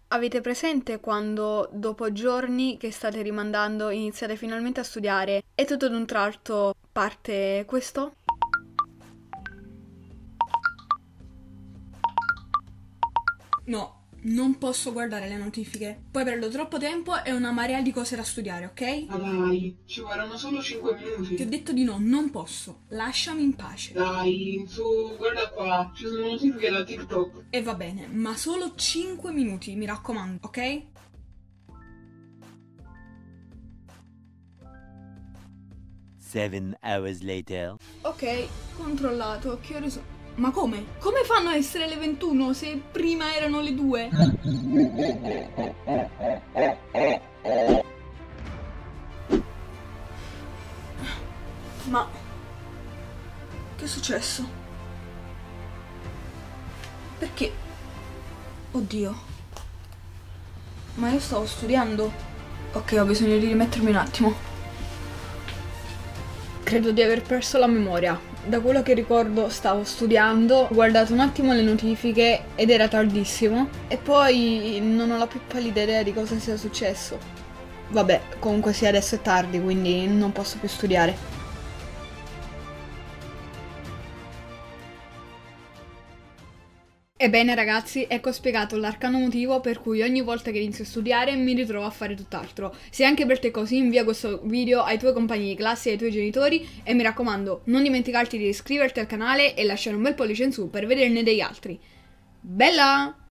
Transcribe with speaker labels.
Speaker 1: Avete presente quando dopo giorni che state rimandando iniziate finalmente a studiare e tutto ad un tratto parte questo?
Speaker 2: No, non posso guardare le notifiche. Poi perdo troppo tempo e una marea di cose da studiare, ok?
Speaker 3: Ma dai, ci vorranno solo 5
Speaker 2: Ti ho
Speaker 3: minuti.
Speaker 2: detto di no, non posso. Lasciami in pace.
Speaker 3: Dai, su, guarda qua, ci sono notifiche da TikTok.
Speaker 2: E va bene, ma solo 5 minuti, mi raccomando, ok?
Speaker 4: Seven hours later.
Speaker 2: Ok, controllato, che ore sono? Ma come? Come fanno a essere le 21 se prima erano le 2? Ma... che è successo? Perché? Oddio. Ma io stavo studiando. Ok, ho bisogno di rimettermi un attimo. Credo di aver perso la memoria. Da quello che ricordo stavo studiando, ho guardato un attimo le notifiche ed era tardissimo. E poi non ho la più pallida idea di cosa sia successo. Vabbè, comunque sia adesso è tardi, quindi non posso più studiare. Ebbene ragazzi, ecco spiegato l'arcano motivo per cui ogni volta che inizio a studiare mi ritrovo a fare tutt'altro. Se anche per te è così, invia questo video ai tuoi compagni di classe e ai tuoi genitori e mi raccomando, non dimenticarti di iscriverti al canale e lasciare un bel pollice in su per vederne degli altri. Bella!